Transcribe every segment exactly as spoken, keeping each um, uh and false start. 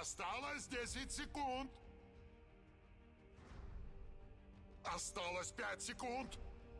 Осталось десять секунд. Осталось пять секунд.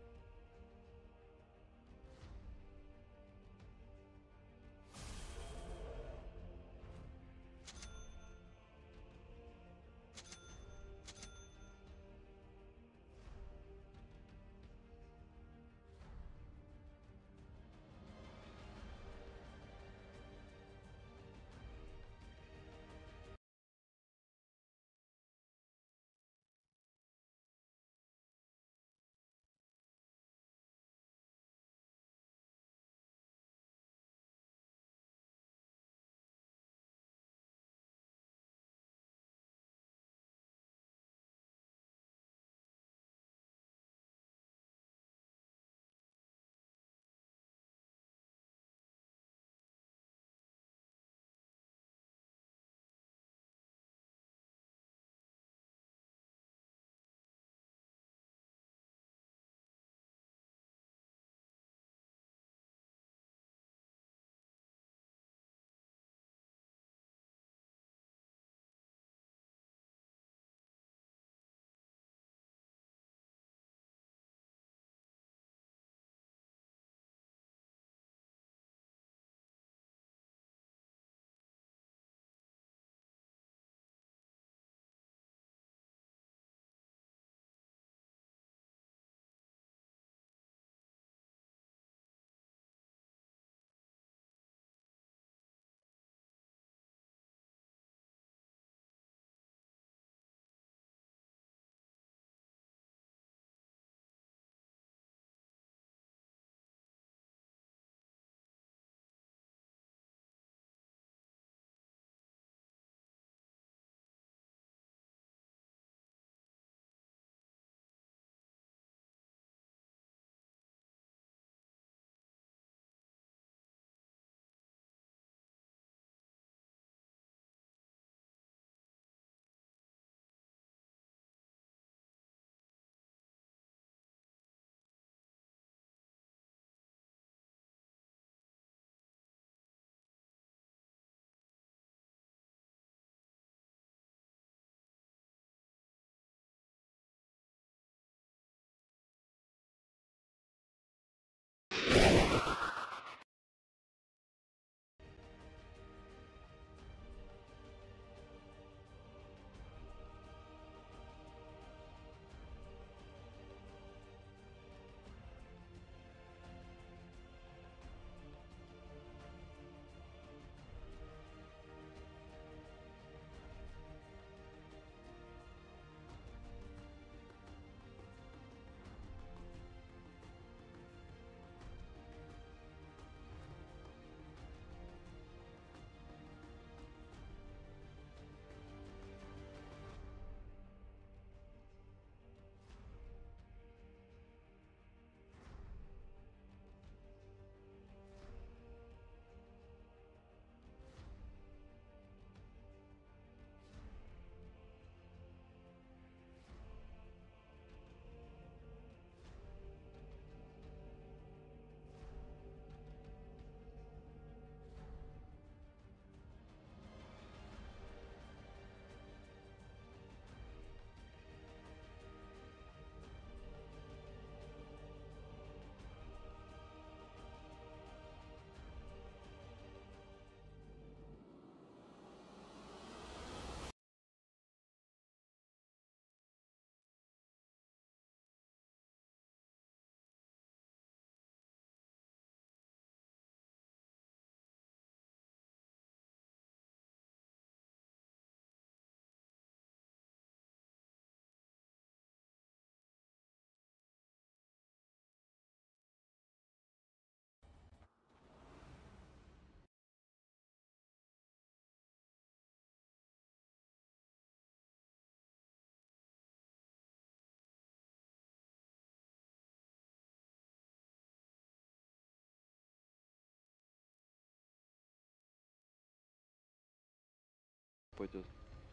Пойдет.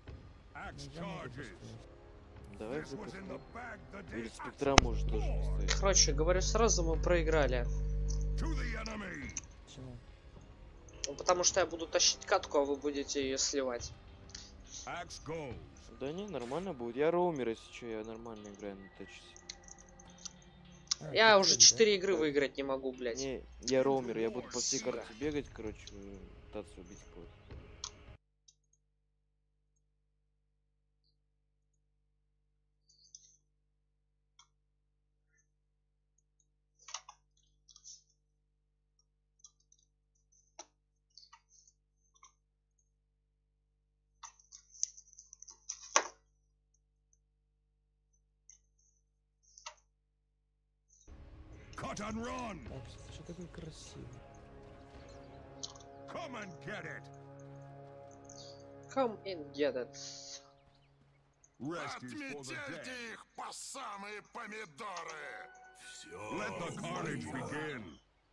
Давай выпустим. Или спектра может тоже поставить. Короче, говорю сразу, мы проиграли. Почему? Ну, потому что я буду тащить катку, а вы будете ее сливать. Axe goes. Да не, нормально будет. Я роумер, если что, я нормально играю на тачсе. А, Я ты уже тень, да? четыре игры выиграть не могу, блядь. Не, я роумер, я буду по всей Сука. карте бегать, короче, э, пытаться убить кого-то. Cut and run. Акс, ты что такой красивый? Come and get it. Come and get it. Rest is for the dead. Их по самые помидоры. Все. Let the carnage begin.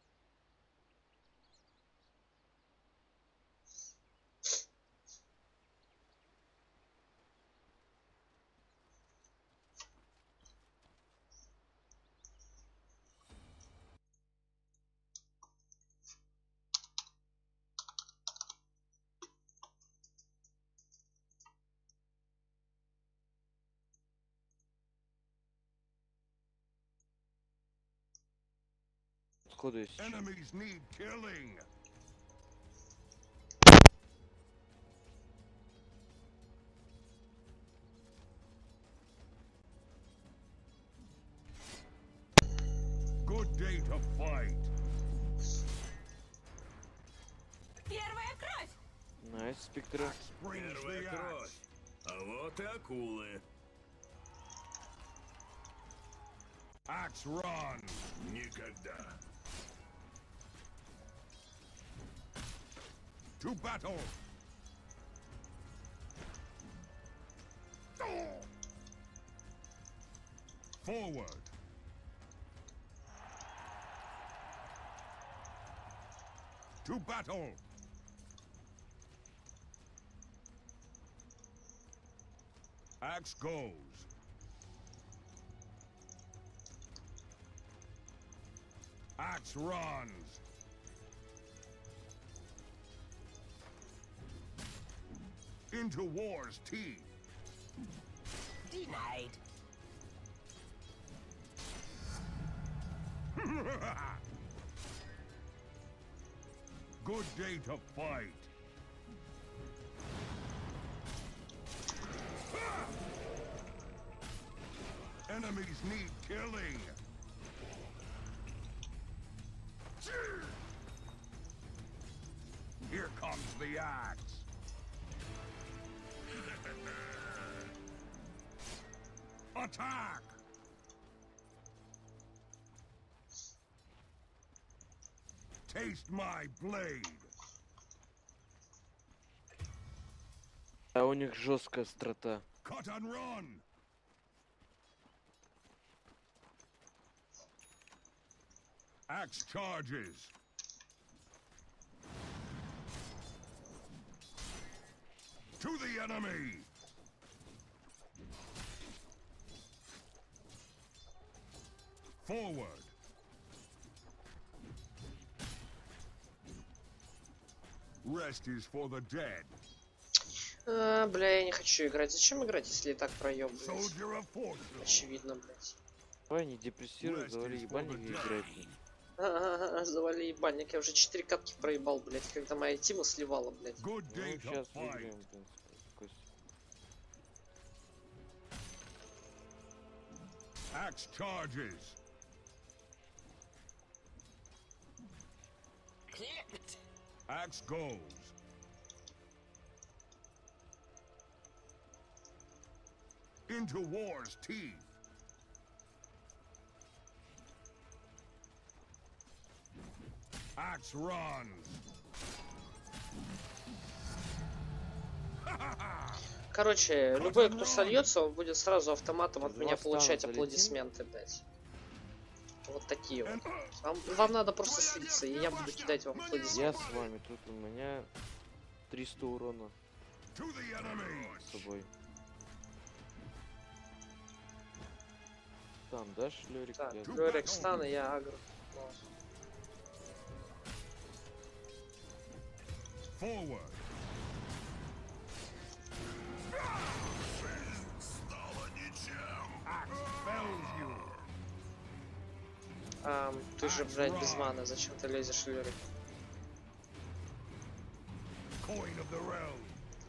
Сходу есть. Enemies need killing. Good day to fight. Первая кровь! Найс, спектра. Первая кровь. А вот и акулы. Axe run. Никогда. To battle. Forward. To battle. Axe goes. Axe runs. Into war's teeth. Denied. Good day to fight. Enemies need killing. Here comes the axe. Attack! Taste my blade. А у них жесткая страта. Cut and run. Axe charges. To the enemy. Forward. Rest is for the dead. А, бля, я не хочу играть. Зачем играть, если и так проеб, блядь? Soldier of fortune. Очевидно, блядь. Давай не депрессируй, завали ебальник и играй, блин. А-а-а, завали ебальник. Я уже четыре катки проебал, блядь, когда моя тима сливала, блядь. Good Ну, day to сейчас fight. выиграем, блин. Кость. Axe charges. Clipped. Axe goes. Into war's teeth. Axe runs. Короче, любой, кто сольется, он будет сразу автоматом от Два меня стана получать залетим. аплодисменты, блядь. Вот такие вот. Вам, вам надо просто слиться, и я буду кидать вам Я аплодисменты. с вами, тут у меня триста урона To the enemy. с собой. Там, дашь, Лёрик? Так, Я- Лёрик стан, и я агро. Forward. Ам, ты же, блядь, без маны, зачем ты лезешь, Лёрик? Coin of the realm.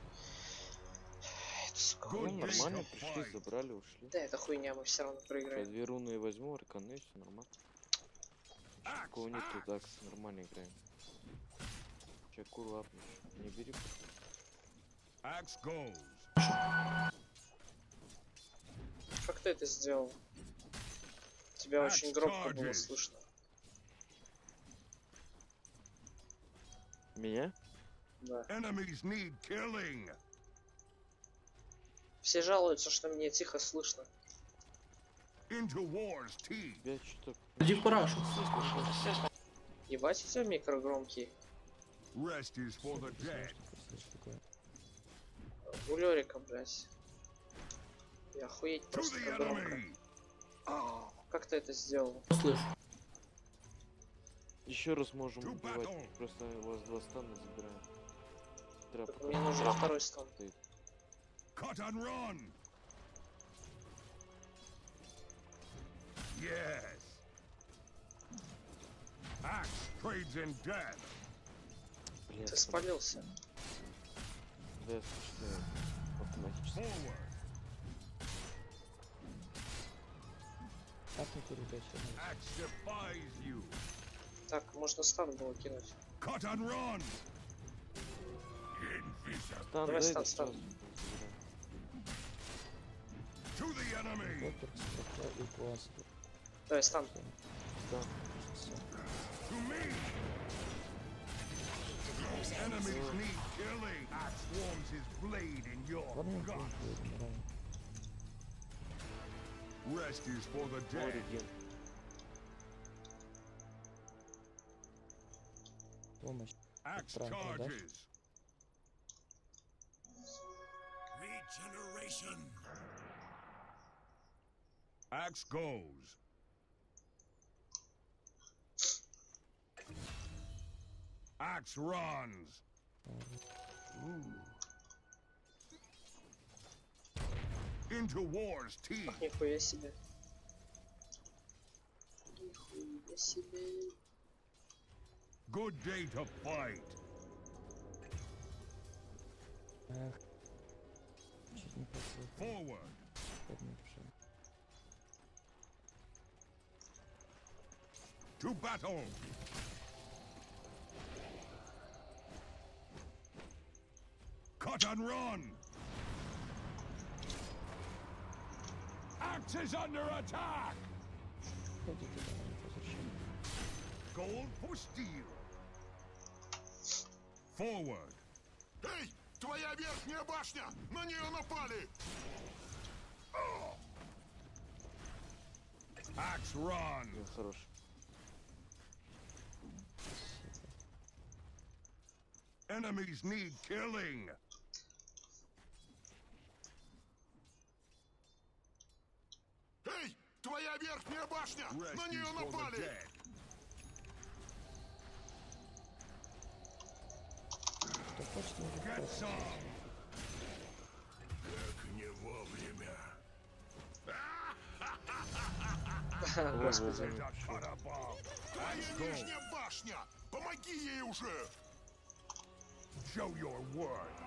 Это, сука, Ну, Good хуйня. day. нормально, пришли, забрали, ушли. Да, это хуйня, мы все равно Сейчас проиграем. две руны я возьму, арканы, и все нормально. Axe, Такого нет, axe. тут акс, нормально играем. Сейчас куру апнешь. Не бери. Axe goes. Как ты это сделал? Тебя очень Axe громко было charges. слышно. Меня? Да. Enemies need killing. Все жалуются, что мне тихо слышно. Into war's teeth. Тебя что-то... Иди в парашу. Ебать, у тебя микро громкий. Rest is for the dead. Что такое? У Лёрика, блядь. И охуеть To просто the как громко. enemy. Oh, Как ты это сделал? Слышу. Еще раз можем To убивать. battle. Просто у вас два стана забираем. Трап Так мне нужен второй стан. стоит. cut and run. Yes. Axe trades in death. Блин, Ты спалился. Да, я слушаю. Автоматически. Forward. Как не курю, блядь, я не- Axe defies you. Так, можно стан было кинуть. Cut and run. Invisible. Стан, Давай дай, стан, да стан. сразу. To the enemy. Доктор, строка и класс. Давай стан. Стан. Всё. To me. Enemies need killing. Axe warms his blade in your Ладно, я gut. хуй умираю. Rest is for the dead. Ориген. Помощь. Axe Правда, да? charges. Regeneration. Axe goes. Axe runs. Into war's teeth. Ах, нихуя себе. Нихуя себе. Good day to fight. Эх. Чуть не послушал. Forward. Как мне пошел. To battle. Cut and run. Axe is under attack. Ходи туда, не возвращай. Gold for steel. Forward. Эй, твоя верхняя башня! На нее напали! Axe run. Блин, хорош. Enemies need killing. Эй, твоя верхняя башня! Rest На is нее for the напали! dead. Да почти не Get просто. some. Как не вовремя. Господи. Is a cut above. Твоя Axe goes. нижняя башня! Помоги ей уже! Show your worth.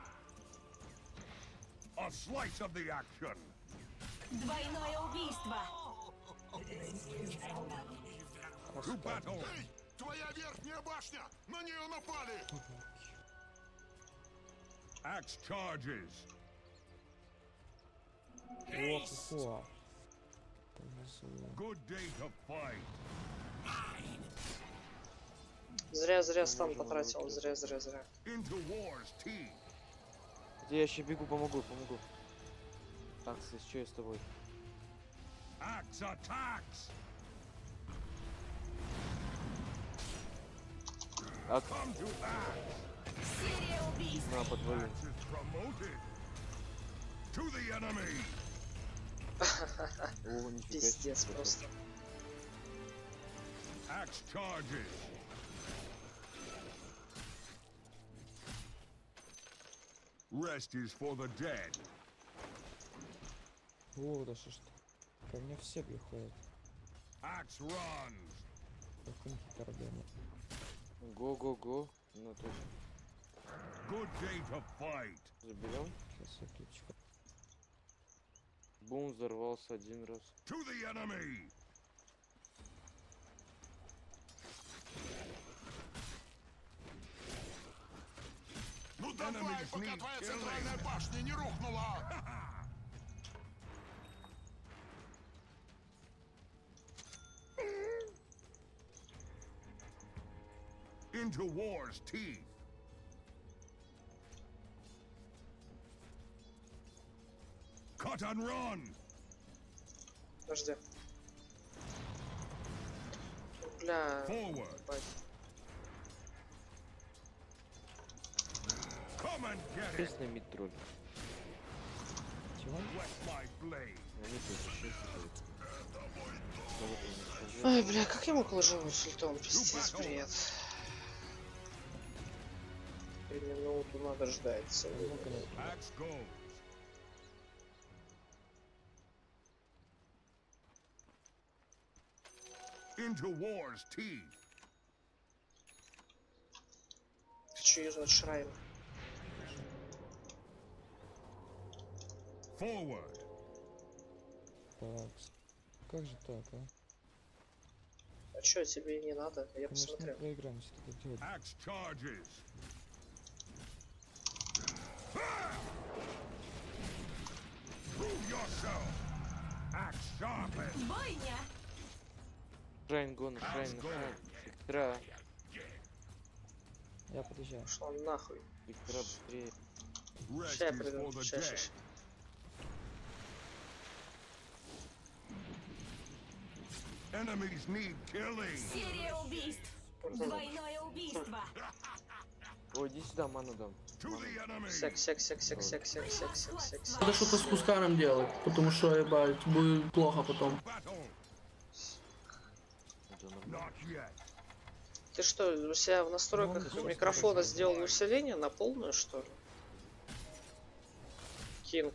A slice of the action. Двойное убийство. To battle. Эй, твоя верхняя башня! На нее напали! Axe charges. Ох, ох. Повезло. Good day to fight. Зря, зря стан потратил. Зря, зря, зря. Into war's teeth. Я еще бегу, помогу, помогу. Так, что я с тобой? Axe attacks. Ак, Come to axe. Серия убийств. на, по твою. Axe is promoted. To the enemy. О, нифига себе. Пиздец просто. Axe charges. Rest is for the dead. О, да что ж. Ко мне все приходят. Axe runs. Рахунки торгами. Го-го-го. Ну, то есть, Good day to fight. заберем. Сейчас я ключик. Бум, взорвался один раз. To the enemy. Ну давай, Enemies пока need твоя killing. центральная башня не рухнула! Into war's teeth. Cut and run. Подожди. Бля. Forward. ебать. Come and get it. Песня Митроль. Чего? Wet my blade. Они тоже Ай, бля, как я мог ложить сультом? Пиздец, бред. Три минуту надо ждать. целую Много минуту. лет. Axe goes. Into war's teeth. Хочу юзнуть шрайн. Forward. Так. Как же так, а? А чё, тебе не надо? Я Конечно, мы посмотрел. проиграем, что так делать. Axe charges. Prove yourself. Axe sharpened. Бойня! Шрайн гон, шрайн, шрайн. Сектора. Я подъезжаю. Пошла нахуй. Сектора быстрее. Rest Ща я is приду. for the Ща, ща, dead. ща. Enemies need killing. Серия убийств! Двойное убийство! Ой, иди сюда, ману дам. To the enemy. Сек, сек, сек, сек, сек, сек, сек, сек, сек, сек. Надо что-то с Кусканом делать, потому что, ебать, будет плохо потом. Battle. Это нормально. Not yet. Ты что, у себя в настройках Ну, микрофона сделал усиление на полную, что ли? Кинг.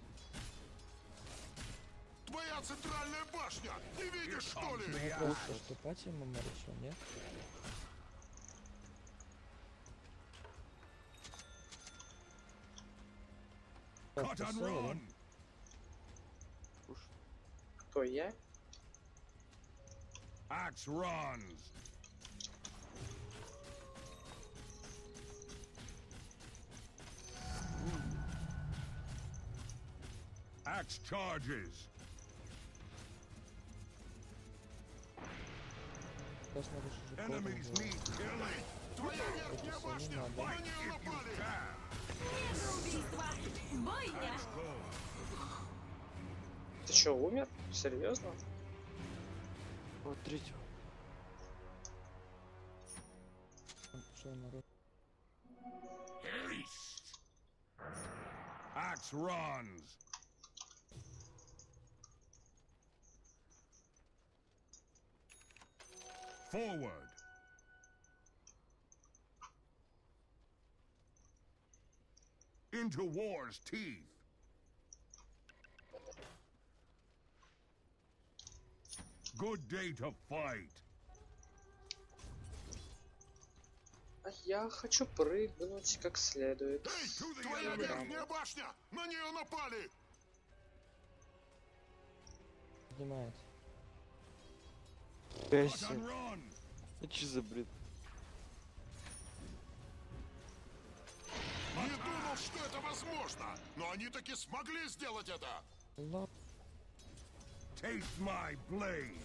Твоя центральная башня! Не видишь, что ли? Вопрос, а что пати мама решил, нет? Так, Cut and посылай, да? run. Уж. Кто я? Axe runs. Axe charges. Сейчас надо же уже Enemies полный need killing. Твоя верхняя Это башня! не надо. На нее If you напали! can. Убийство! Бойня! Go. Ты чё, умер? Серьезно? Вот третьего. Он пошел на руку. Axe runs. Forward. Into war's teeth. Good day to fight. А я хочу прыгнуть как следует. Эй, To the твоя enemy. верхняя башня! На нее напали! Поднимает. Cut Песня. and run. Это что за бред? Не думал, что это возможно! Но они таки смогли сделать это! Ла... Taste my blade.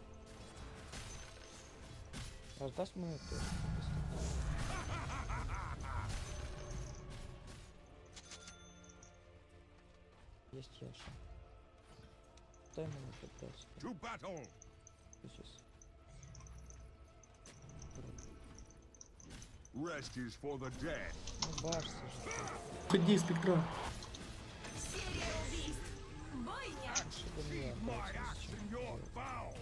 Раздаст мне тоже. Есть Яша. Дай мне поддаться. To battle. Сейчас. Rest is for the dead. Ну башься же. Ходи, спектра. Серия убийств! Бойня! Что до меня My опять axe in your bowels.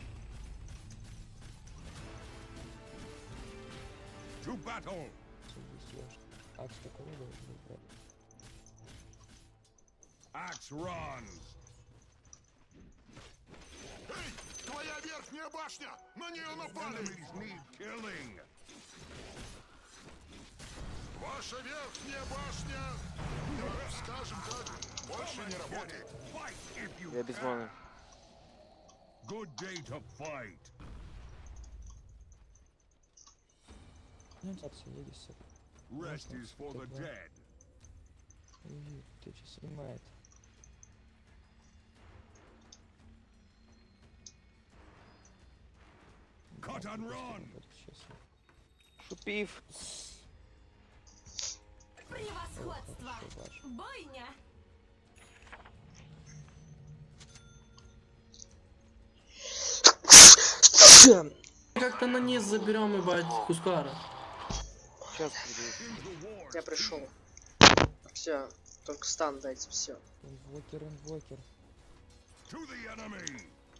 To battle. есть Яша. Акс такого должен брать. Axe runs. Эй, твоя верхняя верхняя башня! На нее напали! Enemies need killing. Ваша верхняя башня, э, скажем так, больше не работает. Fight if you Я без can. маны. Good day to fight. Ну, так, все, едешь. Rest is for the dead. Ой, ты что снимает? Cut and run. Шупив. Превосходство! Бойня! Как-то на низ заберем, ебать, Хускара. Сейчас приду. Я пришел. Все, только стан дайте, все. Инвокер, инвокер. To the enemy.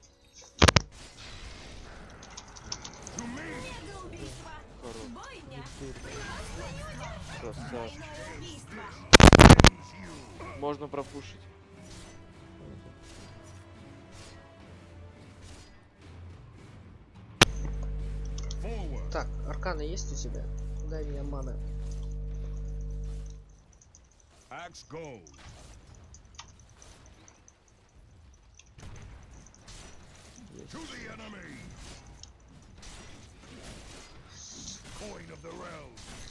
To me. Мегаубийство! Хорош. Бойня! Красавчик. Двойное убийство! Можно пропушить. Forward. Так, арканы есть у тебя? Дай мне маны. Axe goes. To the enemy. Coin of the realm.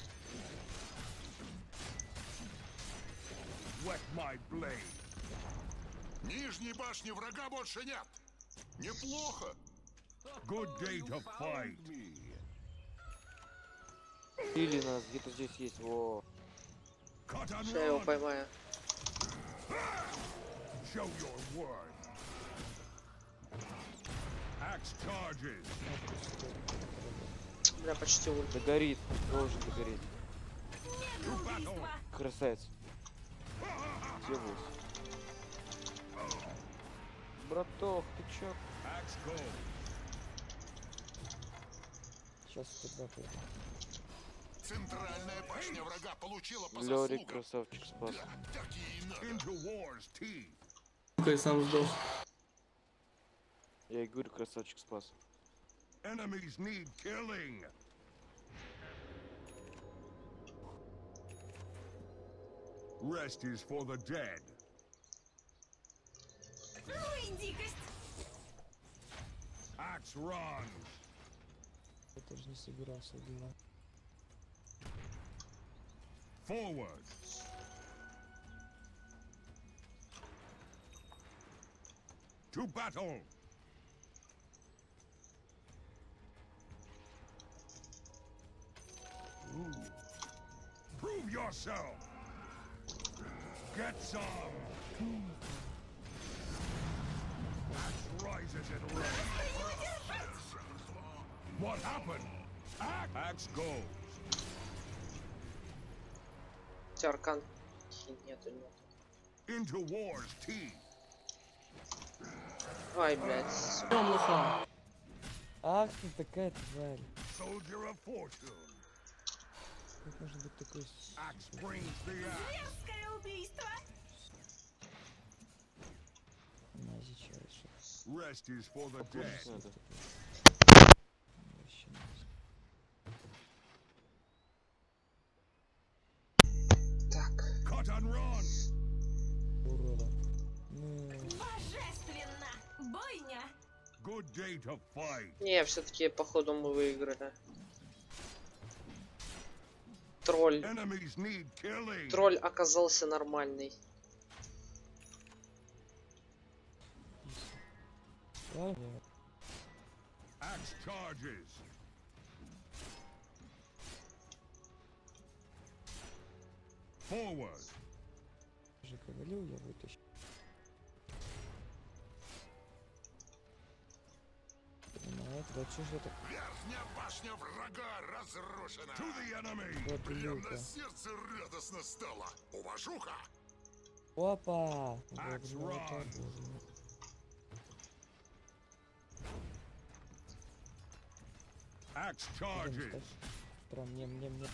Wet my blade. Нижней башни врага больше нет. Неплохо. Good day to fight. Или нас где-то здесь есть. Во. Cut and Сейчас я его run. поймаю. Show your worth. Axe charges. Бля, почти ульт. Догорит. Должен догореть. Мегаубийство! Красавец. Где был? Браток, ты чё? Axe goes. Сейчас тогда пойду. Центральная башня врага получила по Лёрик, заслугам. красавчик, спас. Да, так и надо. Into war's teeth. Сука, и сам сдох. Я и говорю, красавчик, спас. Enemies need killing. Rest is for the dead. Ну и дикость! Axe runs. Я тоже не собирался убивать. Forward. To battle. Prove yourself. Get some. Axe rises in rank. What happened? Axe, Axe goes. У тебя аркан? Нету, нету. Into war's teeth. Ай, блядь. сука. Прям лоха. Ах ты такая тварь. Soldier of fortune. Как может быть такой... с- Axe brings the axe. Мерзкое убийство! Нази чё решил? Rest is for the dead. Надо. Вообще нази. Так. Cut and run. Урода. Ну, Божественно! Бойня! Good day to fight. Не, все-таки походу мы выиграли. Тролль. Enemies need killing. Тролль оказался нормальный. ладно. Axe charges. Forward. Уже говорил, я вытащу. Понимает, да что же это? Верхняя башня врага разрушена. To the enemy. Вот Прям люка. на сердце радостно стало. Уважуха. Опа! Axe Доброго run. утра. Axe charges. Прям мне, мне, мне.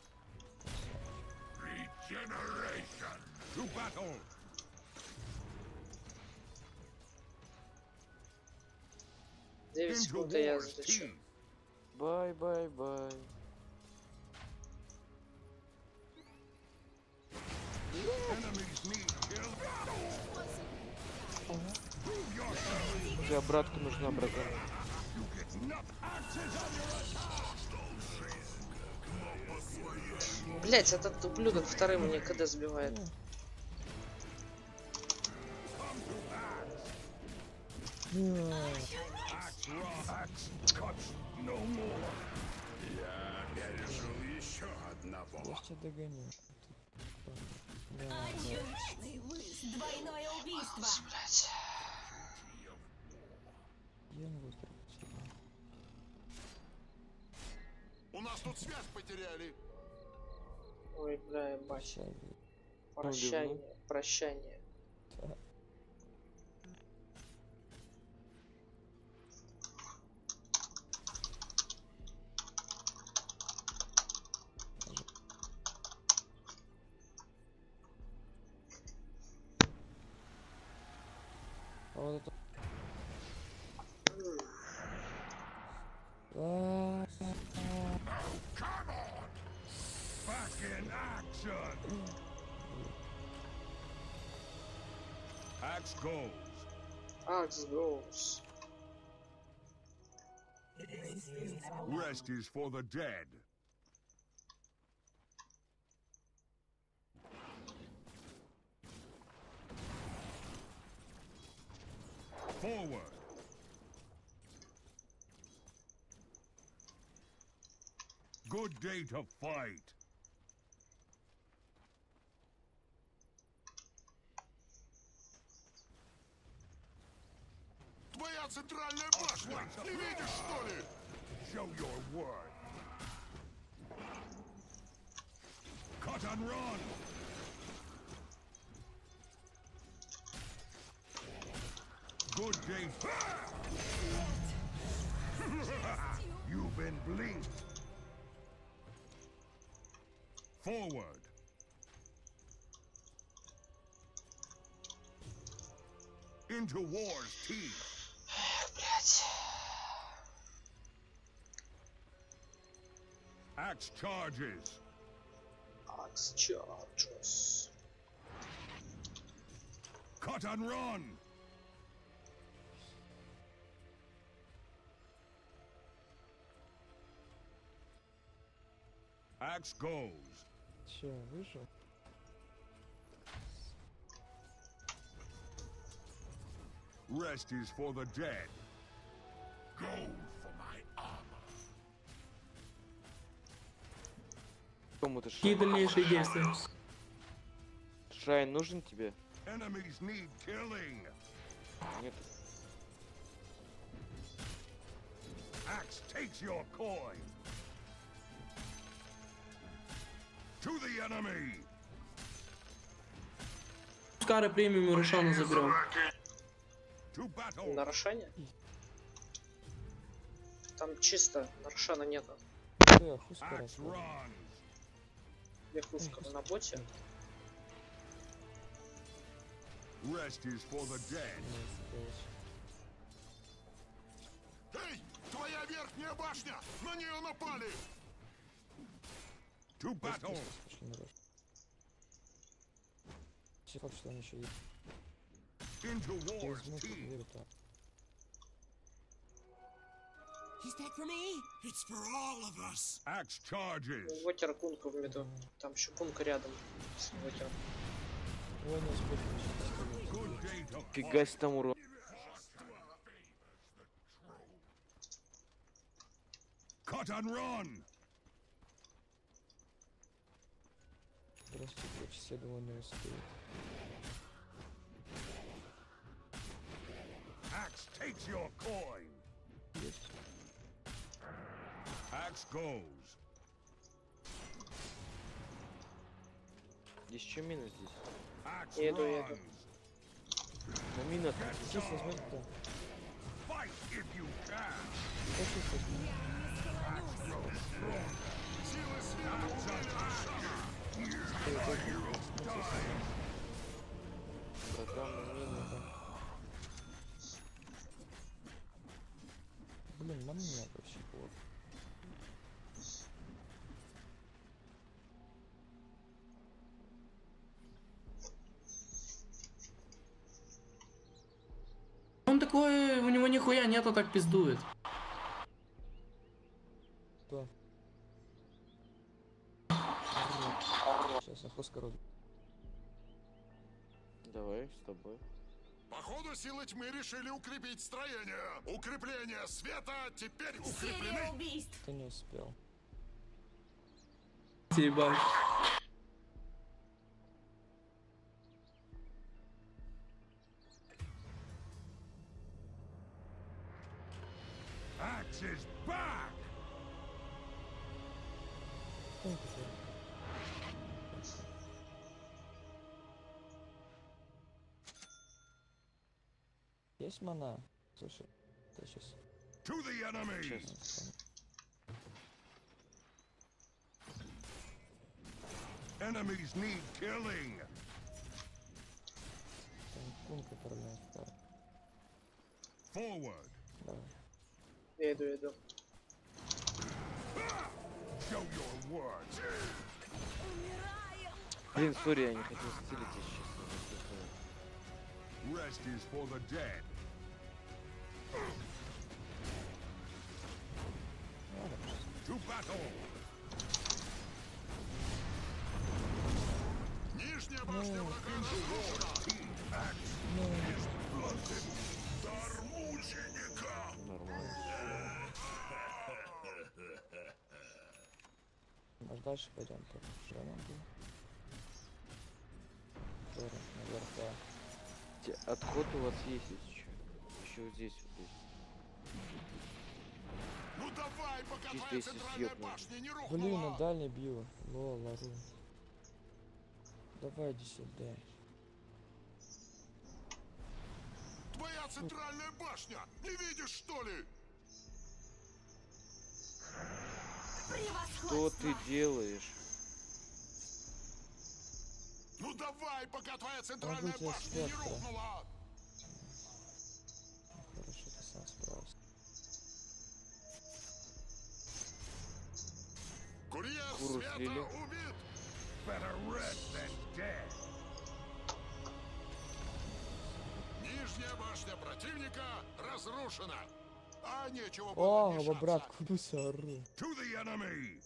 Regeneration. To battle. девять пять секунд, и я залечу. Бай-бай-бай. Тебе обратка нужна, братан. Блять, этот ублюдок вторым мне КД сбивает. Я пережил еще одного. Я ж тебя догоню. Да, да. Отличный выз. Двойное убийство. Блять. Я не буду прям. У нас тут связь потеряли. Ой, бля, ебать. Прощай. Прощание, прощание. Да. А вот это... А, Back in action. Axe goes. Axe goes. Rest is for the dead. Forward. Good day to fight. Твоя центральная башня! Не видишь, что ли? Show your worth. Cut and run. Good day. You've been blinked. Forward. Into war's teeth. Блять. Axe charges. Axe charges. Cut and run. Axe goes. Че, вышел? Rest is for the dead. Gold for my armor. Кому-то Какие Шайн. дальнейшие действия? Шайн нужен тебе? Enemies need killing. Нет. Axe takes your coin. To the enemy. Скара премиум и Рошана заберем. To battle. Нарушение? Там чисто, нарушена нету. Ты, Хускара. Axe runs. Где Хускара на боте? Rest is for the dead. Эй, твоя верхняя башня! На нее напали! To battle. Все факт, что они еще есть. Into Я war's возьму, teeth. проверю так. Is that for me? It's for all of us. Axe charges. Вотер кунку в меду. Там еще кунка рядом с Вотером. Ой, не успею ничего. Good day to Фига себе там урон. cut and run. Просто все думаю, не успеют. Axe takes your coin. Есть. Axe goes. Здесь что мина здесь? Axe Еду, еду. runs. На мина. Здесь возьмем кто? Fight if you can. Хочу возьмем. Силы света убили Братан, на мину. блин, на мне вообще вот. Он такой, у него нихуя нету, так пиздует. Кто? Сейчас на хоскород. Давай, с тобой. Походу, силы тьмы решили укрепить строение. Укрепления света теперь укреплены. Серия убийств. Ты не успел. Ебать. Axe is back! Кто это? Есть мана? Слушай, ты сейчас... To the enemy! Сейчас. Enemies need killing! Там кунка управляет. Так, Forward! давай. Я иду, я иду. Show your words! Умираю. Блин, сори, я не хотел стилить, если честно. Rest is for the dead. To battle! Нижняя башня врага разрушена. Дар мученика. Нормально. Может дальше пойдем? Что я могу? Торрент наверх. Те- Отход у вас есть, если что. Еще вот здесь вот есть. Ну давай, пока Чисто твоя если центральная съебнуть. башня не Блин, на рухнула. дальний бью. Лол, лару. Давай иди сюда. Твоя центральная башня. Не видишь, что ли? Что Превосходство. ты делаешь? Ну давай, пока твоя центральная тебя башня не спектра. рухнула. Ну, хорошо, ты сам справился. Курьер Куру света слили. убит. Better rest than dead! Нижняя башня противника разрушена. А нечего было О, вмешаться. брат, кудуся ору. To the enemy!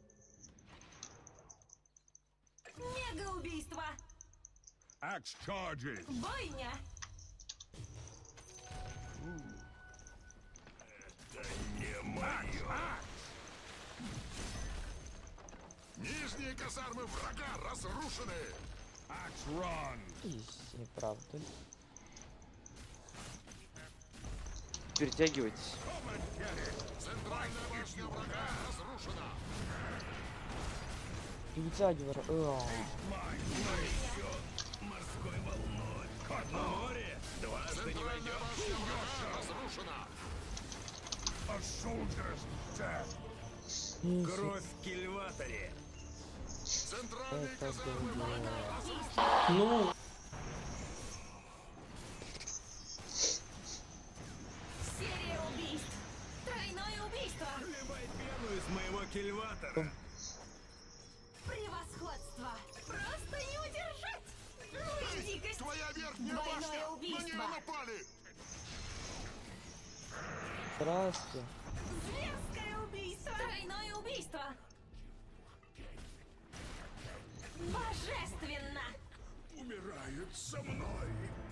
Мега убийство. Axe charges! Бойня. Нижние казармы врага разрушены. Axe run! Изи, неправда. Перетягивайтесь. Come and get it! Центральная башня врага разрушена. Перетягивай. О, Центральная башня врага разрушена. A soldier's death! изи. Центральные Это казармы было. врага разрушены. Ну, Серия убийств. Тройное убийство. Превосходство. Просто не удержать. Ну и дикость. Твоя верхняя Двойное башня. На убийство. нее напали. Здрасте. Зверское убийство. Тройное убийство. Божественно. Умирает со мной.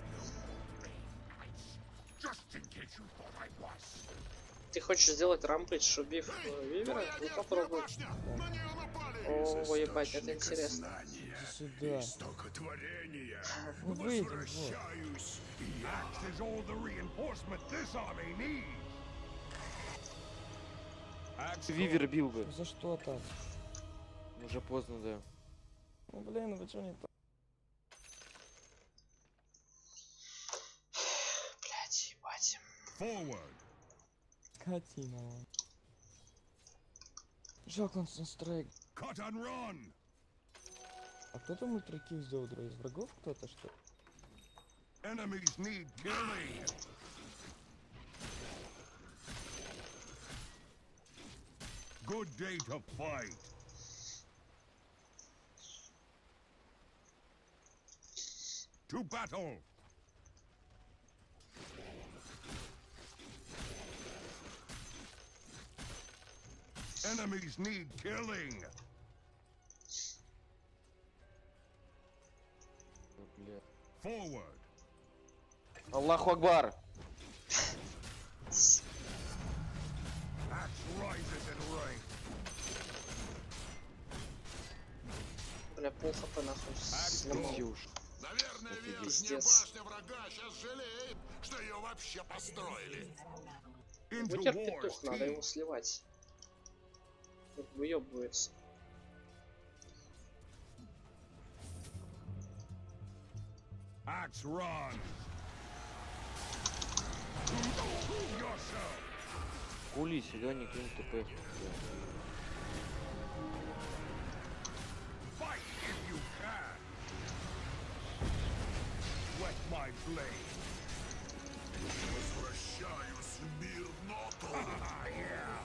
Just in case you thought I was. Ты хочешь сделать рампейдж, убив э, Вивера? Твоя Ну верхняя попробуй. башня. На нее напали. О, ебать, это интересно. Иди сюда. Стокотворения! Ну выйдем, вот. Возвращаюсь! Axe is all the reinforcement this army needs! Axe Вивер бил бы. Ну за что так? Уже поздно, да. Ну блин, вы что не так? Блять, ебать. forward! Катина. Жалко, он на страйк. Cut and run! А кто там ультракил сделал, друг? Из врагов кто-то, что ли? Enemies need killing! Good day to fight. To battle. Enemies need killing. Бля. Forward. Аллаху Акбар! Axe rises in rank. Бля, пол хп нахуй сломал. Катюш. Наверное, Это верхняя пиздец. башня врага сейчас жалеет, что ее вообще построили. Into Вытер war, петух, надо team. его сливать. Вот выебывается. Axe run. Prove yourself. Кули сюда не кинь ТП. Fight if you can. Wet my blade. Возвращаюсь в мир Ноту. Ah, yeah.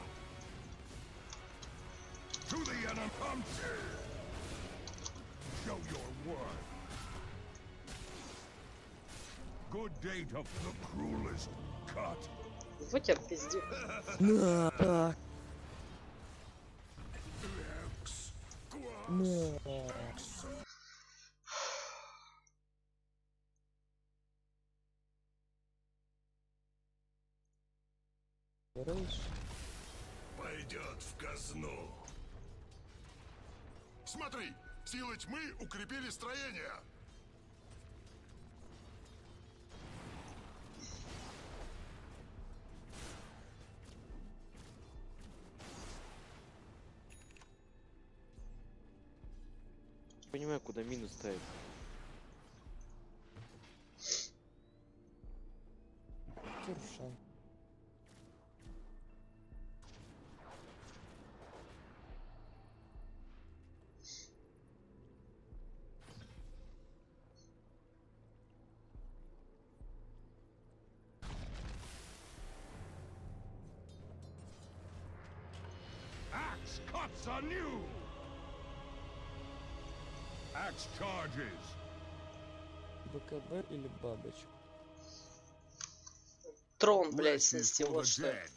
To the enemy. Come to. Show your worth. Good day to the cruelest cut. Вытер пиздец. На, так. Лекс, Квас. На. Рейш. Пойдет в казну. Смотри, силы тьмы укрепили строение. Не понимаю, куда минус ставить. Тюрша. Axe cuts anew. Axe charges. БКБ или бабочка? Трон, блядь, Rest is снести, for the вот что. dead.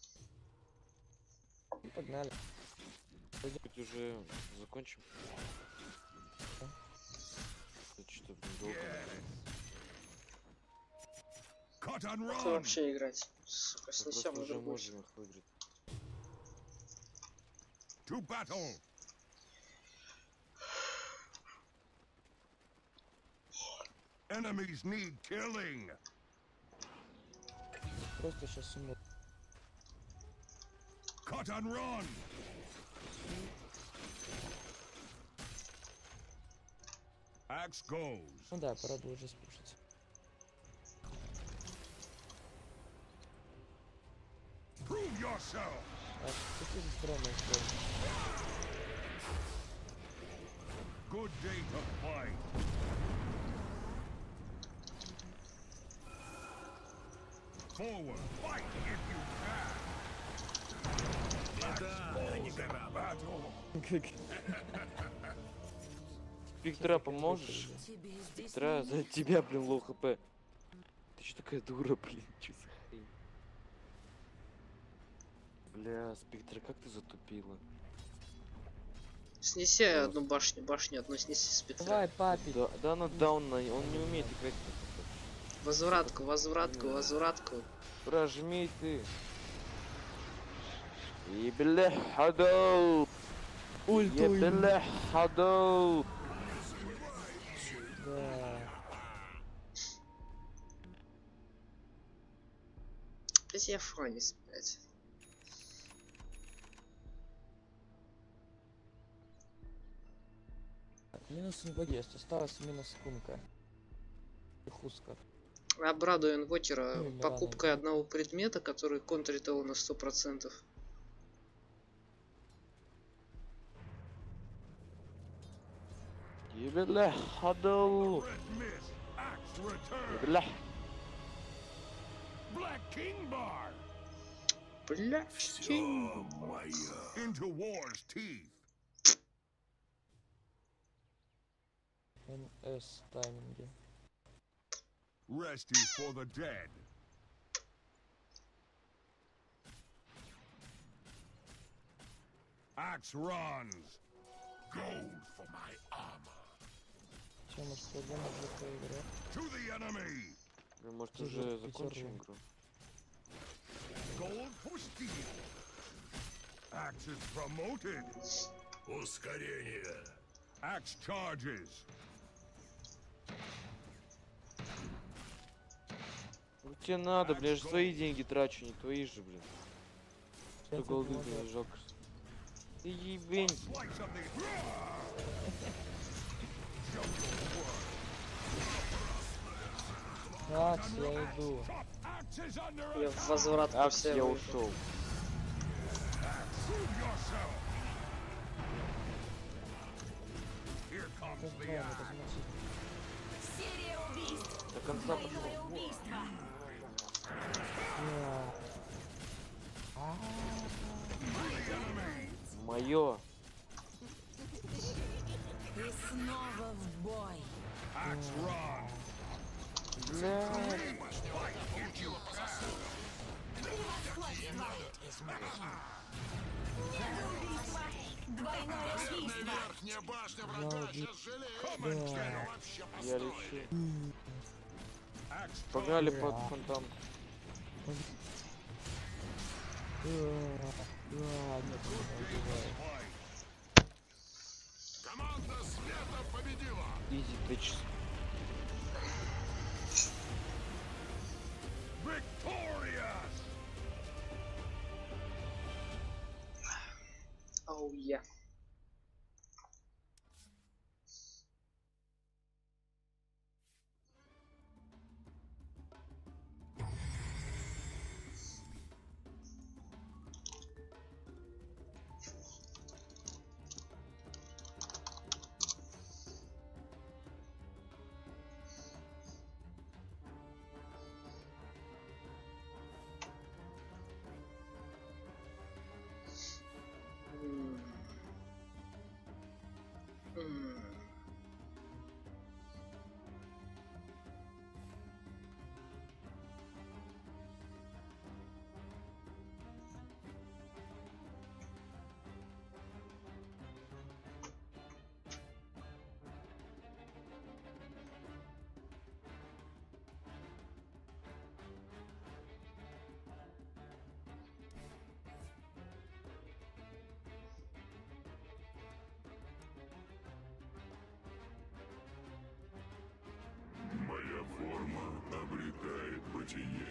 Погнали. Хоть уже закончим. Это что-то долго. Yes. Cut and Что run. вообще играть? Сука, Мы снесем просто на уже другую. можем их выиграть. To battle. Enemies need killing. Просто сейчас умру. Cut and run. Axe goes. Ну да, пора бы уже спушить. Prove yourself. А какие же странные истории. Good day to fight. Forward. Fight if you can. Battle. Спектра, поможешь? Тебе здесь Спектра, за тебя, блин, лоу хп. Ты че такая дура, блин? Че за хрень? Бля, Спектра, как ты затупила? Снеси одну башню, башню одну снеси с петля. Давай, папе. Да, да она даун, он не умеет играть. Возвратку, возвратку, возвратку. Прожми ты. И бля, хадоу. Ультуй. И бля, хадоу. Да. Блять, я фанис, блять. Минус не есть, осталась минус кунка. И хуска. Обрадую инвокера Ну, да, покупкой да. одного предмета, который контрит его на сто процентов. И бля, хадоу. Red mist. Axe И return. бля. Black King Bar. Бля, Into war's teeth. эн эс тайминги. Rest is for the dead. Axe runs. Gold for my armor. Чем может пойдем уже поиграть? To the enemy. Вы, может, Ты же уже Питер закончим же. игру? Gold for steel. Axe is promoted. Ускорение. Axe charges. Ну тебе надо, блин, я же свои деньги трачу, не твои же, блин. Сто Пять голды, отложил. блин, жалко. Ты ебень. Slice of the. Так, я иду. Axe is under я attack. в возврат по Акс, я всем. ушел. Prove yourself. Here comes Как the правильно axe. размочить? Серия убийств. До конца Двойное пошел. убийство. Я. А, Мое. И снова в бой. Axe run. Бля. Двойное убийство. Верхняя башня врага сейчас жалеет. да. Вообще Я постой. лечу. Axe Погнали Да. под фонтан. А, а, нет, не убивает. fight. Команда света победила. Изи, три часа. Victorious. Оу, я. М. М. Моя форма обретает бытие.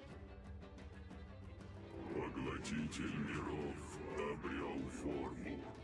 Поглотитель миров обрел форму.